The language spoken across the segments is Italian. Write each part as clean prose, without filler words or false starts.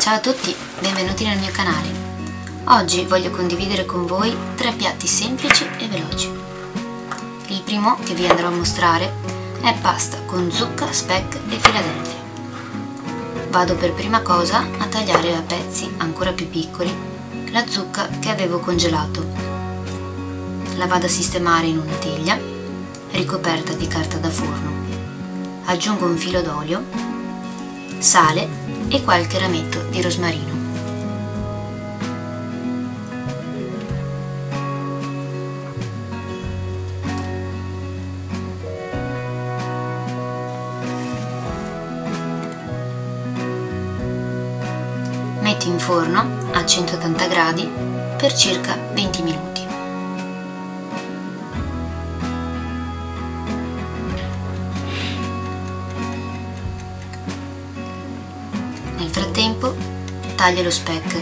Ciao a tutti, benvenuti nel mio canale. Oggi voglio condividere con voi 3 piatti semplici e veloci. Il primo che vi andrò a mostrare è pasta con zucca, speck e Philadelphia. Vado per prima cosa a tagliare a pezzi ancora più piccoli la zucca che avevo congelato. La vado a sistemare in una teglia ricoperta di carta da forno. Aggiungo un filo d'olio, sale e qualche rametto di rosmarino. Metto in forno a 180 gradi per circa 20 minuti. Nel frattempo taglio lo speck.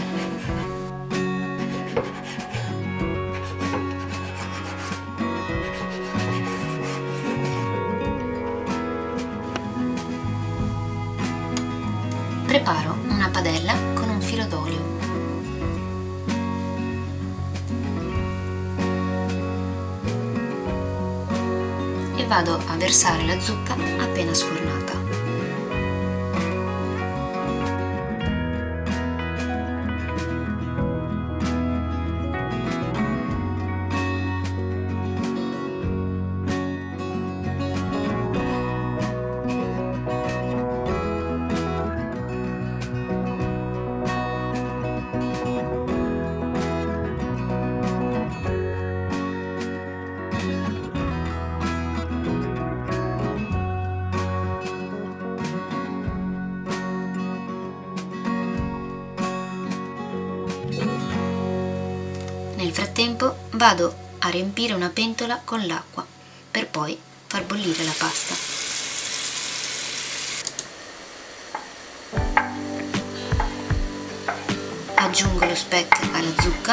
Preparo una padella con un filo d'olio. E vado a versare la zucca appena sfornata. Nel frattempo vado a riempire una pentola con l'acqua per poi far bollire la pasta. Aggiungo lo speck alla zucca .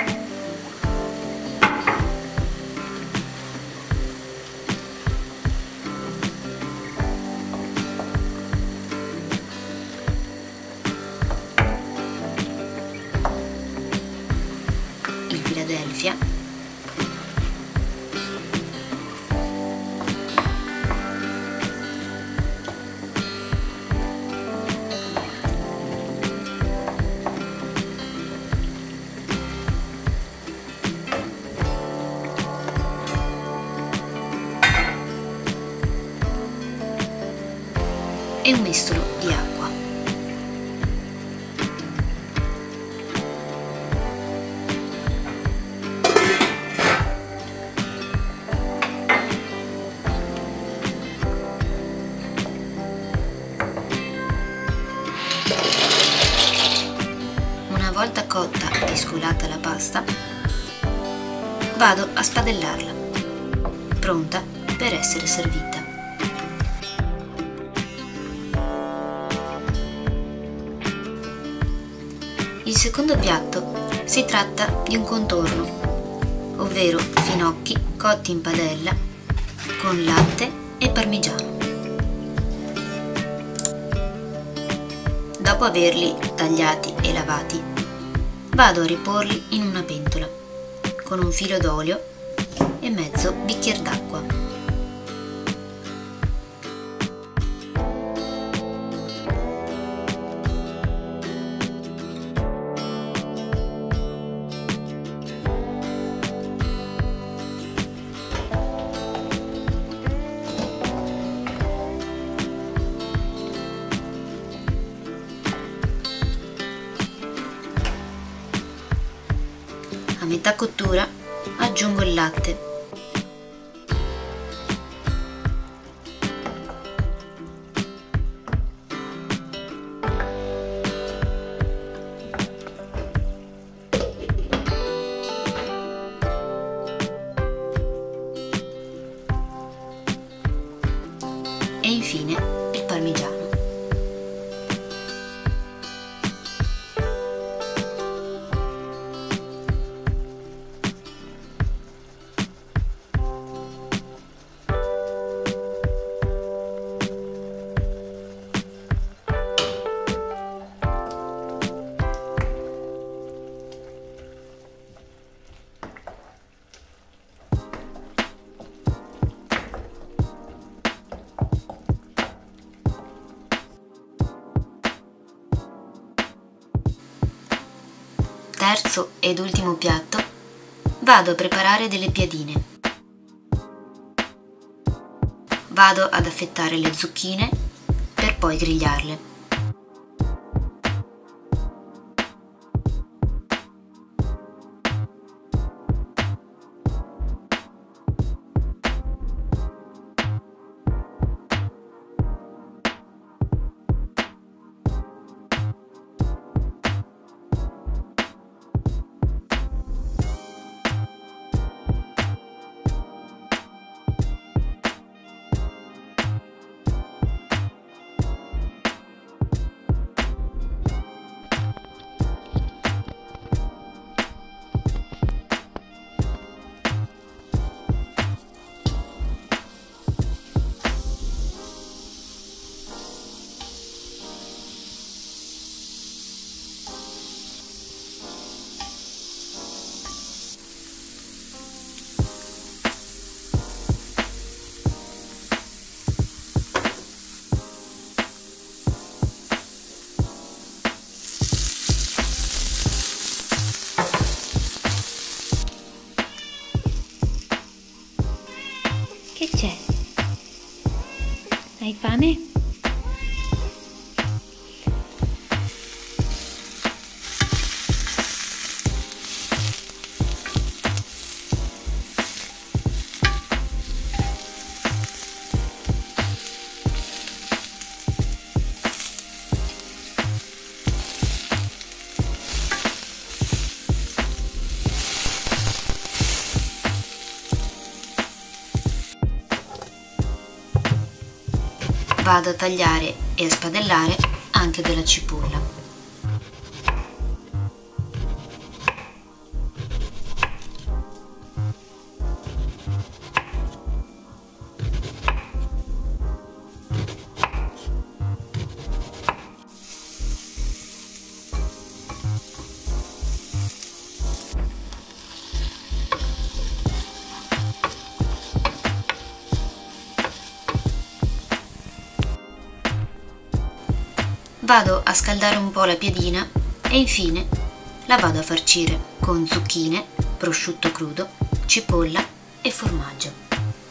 Il Philadelphia . E un mestolo di acqua. Una volta cotta e scolata la pasta, vado a spadellarla, pronta per essere servita. Il secondo piatto si tratta di un contorno, ovvero finocchi cotti in padella con latte e parmigiano. Dopo averli tagliati e lavati, vado a riporli in una pentola con un filo d'olio e mezzo bicchiere d'acqua. A metà cottura aggiungo il latte . E infine il parmigiano. terzo ed ultimo piatto vado a preparare delle piadine. Vado ad affettare le zucchine per poi grigliarle. Che c'è? Hai fame? Vado a tagliare e a spadellare anche della cipolla. Vado a scaldare un po' la piadina e infine la vado a farcire con zucchine, prosciutto crudo, cipolla e formaggio.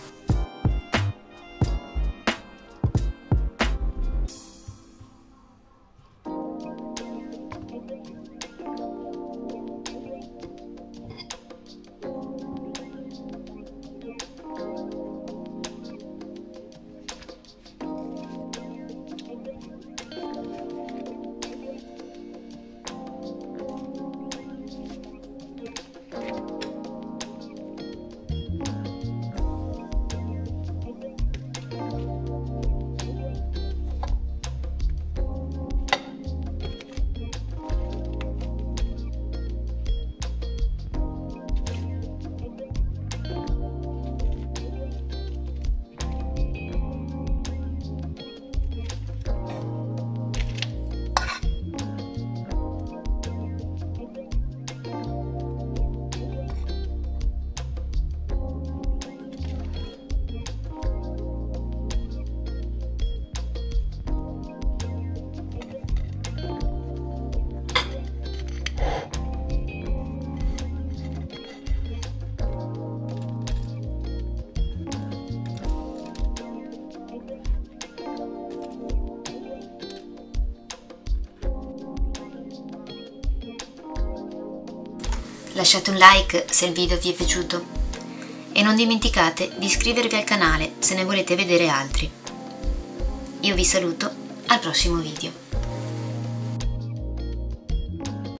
Lasciate un like se il video vi è piaciuto e non dimenticate di iscrivervi al canale se ne volete vedere altri. Io vi saluto al prossimo video.